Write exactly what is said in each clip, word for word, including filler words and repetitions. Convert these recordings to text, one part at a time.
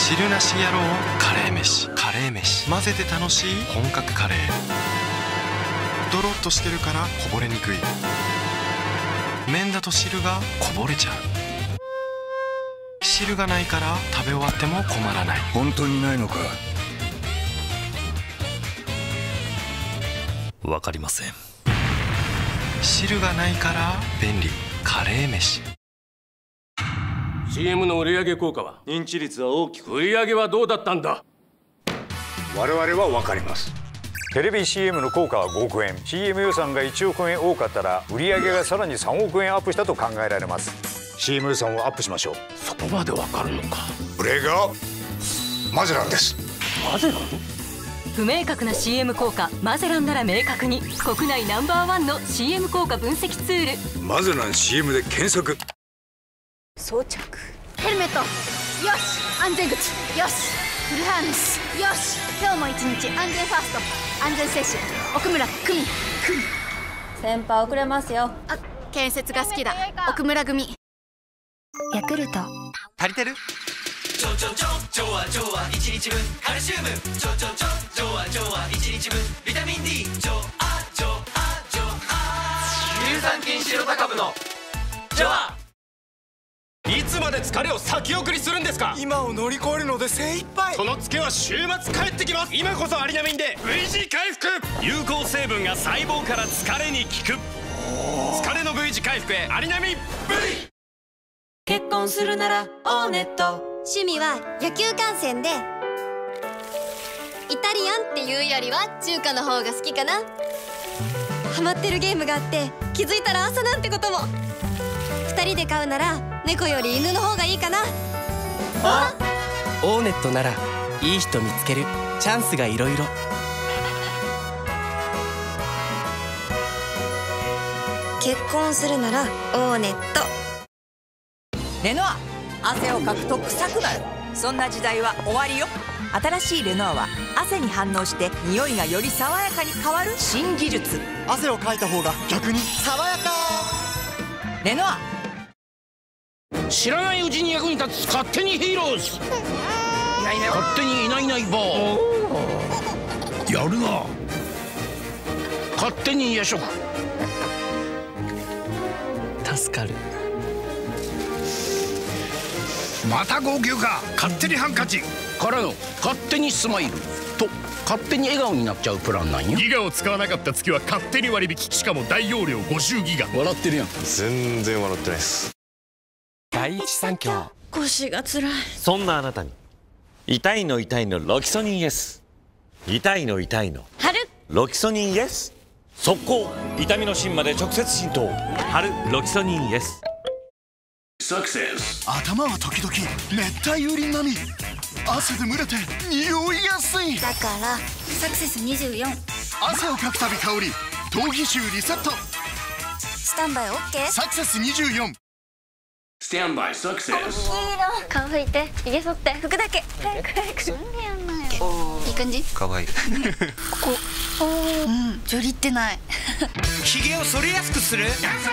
汁なし野郎カレー飯。カレー飯、混ぜて楽しい本格カレー。ドロッとしてるからこぼれにくい。麺だと汁がこぼれちゃう。汁がないから食べ終わっても困らない。 本当にないのか。 わかりません。 汁がないから便利。カレー飯。 シーエム の売上効果は？ 認知率は大きく。 売上はどうだったんだ？ 我々は分かります。テレビ シーエム の効果はごおくえん。 シーエム 予算がいちおくえん多かったら売上がさらにさんおくえんアップしたと考えられます。 シーエム 予算をアップしましょう。 そこまでわかるのか。 これがマゼランです。 マゼラン？ 不明確な シーエム 効果。マゼランなら明確に。国内ナンバーワンの シーエム 効果分析ツール。 マゼラン シーエム で検索。 装着。ヘルメット。よし。安全口。よし。フルハーネス。よし。今日も一日安全ファースト。安全接種。奥村久美。久美。 先輩遅れますよ。 あ、建設が好きだ。奥村組。ヤクルト。 足りてる？ ちょちょちょちょわちょわ一日分カルシウム。ちょちょちょちょわちょわ一日分ビタミン D。ちょあちょあちょあ乳酸菌シロタ株のちょわ。 いつまで疲れを先送りするんですか？ 今を乗り越えるので精一杯。 そのツケは週末帰ってきます。今こそアリナミンで ブイジー 回復。有効成分が細胞から疲れに効く。疲れの ブイジー 回復へアリナミン V。 結婚するならオーネット。 趣味は野球観戦で、イタリアンっていうよりは中華の方が好きかな。ハマってるゲームがあって気づいたら朝なんてことも。二人で飼うなら猫より犬の方がいいかな。あ、 オーネットならいい人見つけるチャンスがいろいろ。 結婚するならオーネット。 レノア、汗をかくと臭くなる。そんな時代は終わりよ。新しいレノアは汗に反応して匂いがより爽やかに変わる新技術。 汗をかいた方が逆に爽やか。 レノア。 知らないうちに役に立つ勝手にヒーローズ。いないいない、勝手にいないいないばーやるな。勝手に夜食。 助かる。 また号泣か。勝手にハンカチからの勝手にスマイルと勝手に笑顔になっちゃうプランなんや。ギガを使わなかった月は勝手に割引。しかも大容量ごじゅうギガ。笑ってるやん。 全然笑ってないです。 第一三共。 腰がつらい。 そんなあなたに痛いの痛いのロキソニン S。 痛いの痛いの春。 ロキソニン S。 速攻痛みの芯まで直接浸透。春ロキソニン S。 頭は時々熱帯雨林並み。汗で蒸れて匂いやすい。 だからサクセスにじゅうよん。 汗をかくたび香り頭皮臭リセット。 スタンバイ OK。 サクセスにじゅうよん。 スタンバイサクセス。 いいの。顔拭いて、ひげ剃って、服だけ。早く早く。そんなやんない。いい感じ。 かわいい。 ここ。おお。うん。ジョリってない。 ひげを剃りやすくする。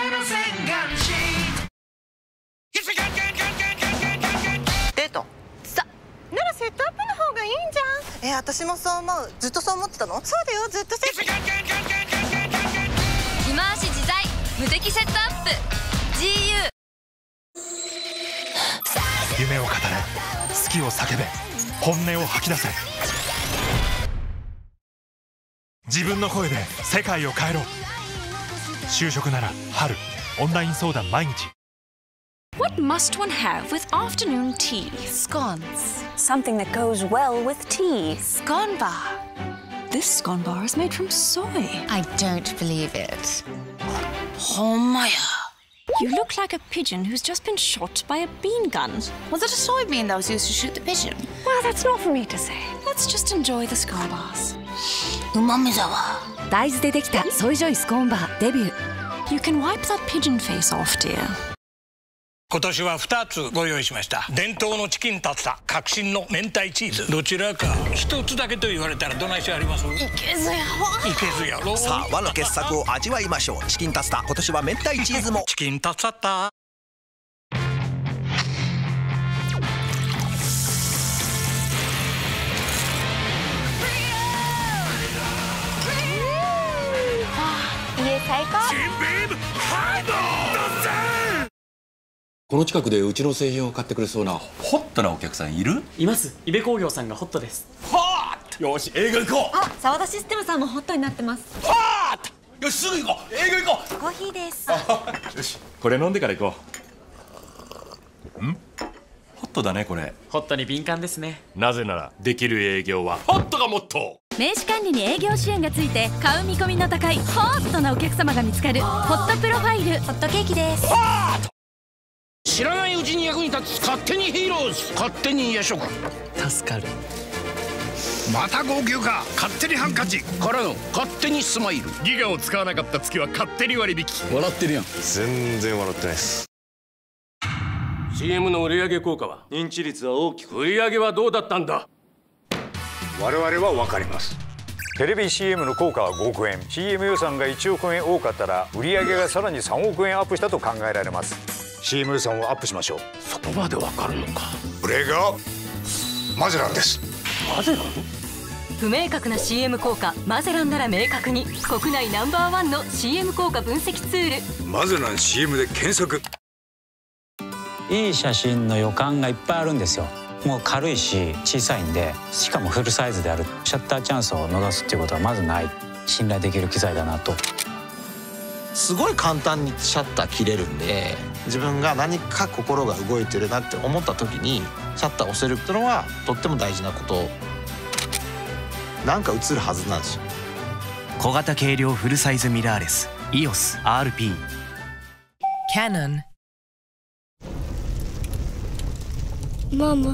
デート。 さ。 ならセットアップの方がいいんじゃん。え、私もそう思う。ずっとそう思ってたの？そうだよ、ずっとセット。 着回し自在無敵セットアップ ジーユー。 夢を語れ、好きを叫べ、本音を吐き出せ。自分の声で世界を変えろ。就職なら春オンライン相談毎日。 What must one have with afternoon tea? Scones. Something that goes well with tea. Scone bar. This scone bar is made from soy. I don't believe it. You look like a pigeon who's just been shot by a bean gun. Was it a soybean that was used to shoot the pigeon? Well, that's not for me to say. Let's just enjoy the scone bars. うまみだわ。 大豆でできたソイジョイスコーンバーデビュー。You can wipe that pigeon face off, dear. 今年はふたつご用意しました。伝統のチキンタツタ、革新の明太チーズ。どちらかひとつだけと言われたらどないしあります？いけずやろ。 いけずやろ。 さあ和の傑作を味わいましょう。チキンタツタ、今年は明太チーズも。 チキンタツタ。 この近くでうちの製品を買ってくれそうなホットなお客さんいる？ います。イベ工業さんがホットです。 はーっよし営業行こう。 あ、澤田システムさんもホットになってます。 はーっよしすぐ行こう。営業行こう。 コーヒーです。 よしこれ飲んでから行こう。ん？ホットだねこれ。 ホットに敏感ですね。 なぜならできる営業はホットがモットー。 名刺管理に営業支援がついて買う見込みの高いホットなお客様が見つかるホットプロファイルホットケーキです。 知らないうちに役に立つ勝手にヒーローズ勝手に夜食助かる。 また号泣か。勝手にハンカチからの勝手にスマイル。ギガを使わなかった月は勝手に割引。笑ってるやん。 全然笑ってないです。 シーエム の売上効果は？認知率は大きく。売上はどうだったんだ？ 我々は分かります。テレビ シーエム の効果はごおくえん、 シーエム 予算がいちおくえん多かったら売上がさらにさんおくえんアップしたと考えられます。 シーエム 予算をアップしましょう。 そこまで分かるのか。 これがマゼランです。 マゼラン？ 不明確な シーエム 効果マゼランなら明確に、国内ナンバーワンの シーエム 効果分析ツール。 マゼラン シーエム で検索。 いい写真の予感がいっぱいあるんですよ。もう軽いし小さいんで、しかもフルサイズである。シャッターチャンスを逃すっていうことはまずない。信頼できる機材だなと。 すごい簡単にシャッター切れるんで、自分が何か心が動いてるなって思った時にシャッターを押せるっていうのはとっても大事なこと。なんか映るはずなんですよ。 小型軽量フルサイズミラーレス イーオス アールピー。 Canon。 ママ。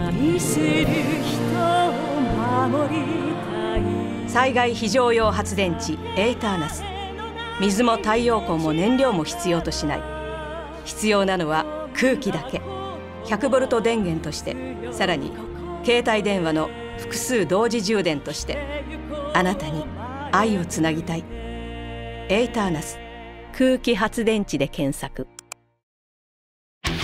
災害非常用発電池エーターナス。水も太陽光も燃料も必要としない。必要なのは空気だけ。ひゃくボルト電源として、さらに携帯電話の複数同時充電として、あなたに愛をつなぎたい。エーターナス空気発電池で検索。 クー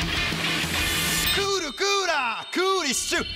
ルクーラークーリッシュ。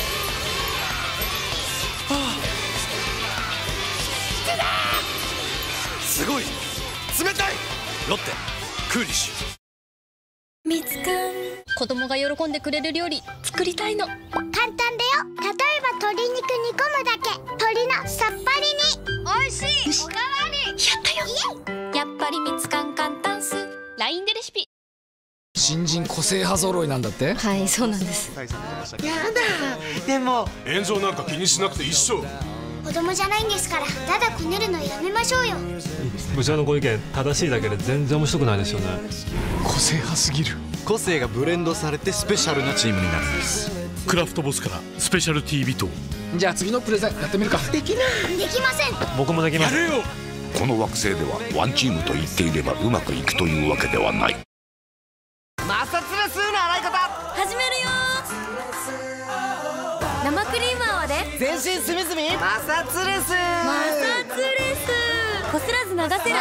すごい冷たい。ロッテクーリッシュ。 みつくん、子供が喜んでくれる料理作りたいの。簡単だよ。例えば鶏肉煮込むだけ。鶏のさっぱり煮。おいしい。おかわり。やったよ。やっぱりみつかん簡単す。ライン でレシピ。 新人個性派揃いなんだって。 はい、そうなんです。 やだ。でも炎上なんか気にしなくていいっしょ。 子供じゃないんですから、ただこねるのやめましょうよ。 部長のご意見正しいだけで全然面白くないですよね。 個性派すぎる。 個性がブレンドされてスペシャルなチームになるんです。 クラフトボスからスペシャルティービト。 じゃあ次のプレゼンやってみるか。 できない。できません。 僕もできます。 やれよ。この惑星ではワンチームと言っていればうまくいくというわけではない。 摩擦レスの洗い方始めるよ。生クリーム泡で全身すみすみ摩擦レス。 摩擦レス。こすらず流せる摩擦レ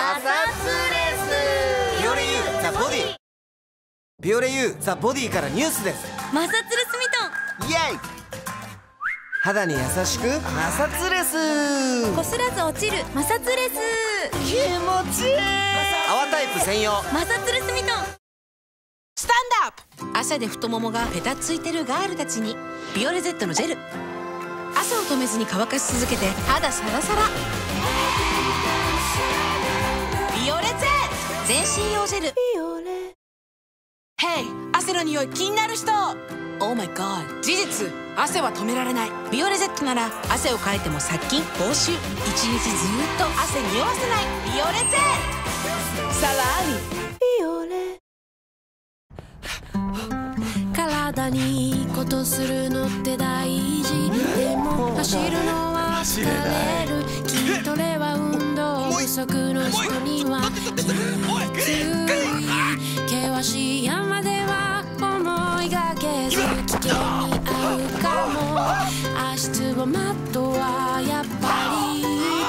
ス。 ビオレ ユー ザ・ボディ。ビオレ ユー ザ・ボディからニュースです。 摩擦レスミトン。 イエイ。肌に優しく摩擦レス。 こすらず落ちる摩擦レス。 気持ちいい。泡タイプ専用摩擦レスミトン。 スタンドアップ。 汗で太ももがペタついてるガールたちにビオレ ゼット のジェル。汗を止めずに乾かし続けて肌サラサラ。ビオレ ゼット 全身用ジェル。ビオレ。ヘイ、汗の匂い気になる人。オーマイガー。事実、汗は止められない。ビオレ ゼット なら汗をかいても殺菌防臭。一日ずーっと汗匂わせない。ビオレ ゼット。さらにビオレ。 体にいいことするのって大事。でも走るのは疲れる。筋トレは運動不足の人にはきつい。険しい山では思いがけず危険に遭うかも。足つぼマットはやっぱり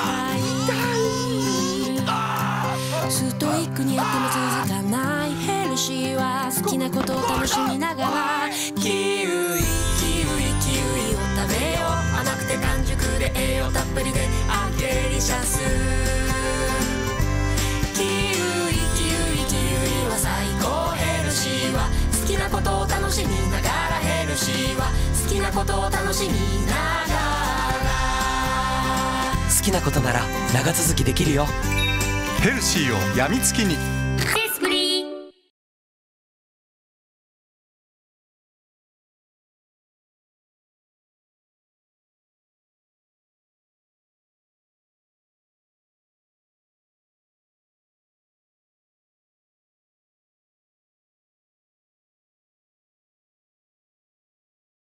痛い。ストイックにやっても続かない。ヘルシーは好きなことを楽しみながら。キウイキウイキウイを食べよう。甘くて完熟で栄養たっぷりでアデリシャス。キウイキウイキウイは最高。ヘルシーはなことを楽しみながら好きなことなら長続きできるよ。 ヘルシーをやみつきに